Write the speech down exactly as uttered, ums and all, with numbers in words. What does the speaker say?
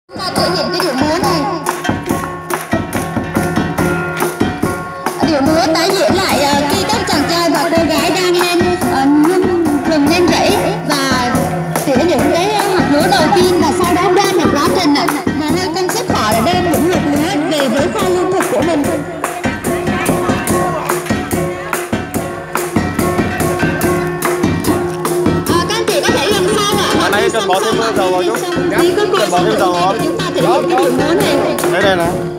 Ta thể hiện cái điệu múa này. Điệu múa tái diễn lại uh, khi các chàng trai và cô gái đang lên uh, rừng lên rẫy và tỉa những cái hạt lúa đầu tiên, và sau đó đang một quá trình mà hai công sức họ đã đem những hạt lúa về với kho lương thực của mình. Cần bỏ thêm dầu vào chút. Cần bỏ thêm dầu vào. Chúng ta thể hiện cái điệu múa này. Đây đây này.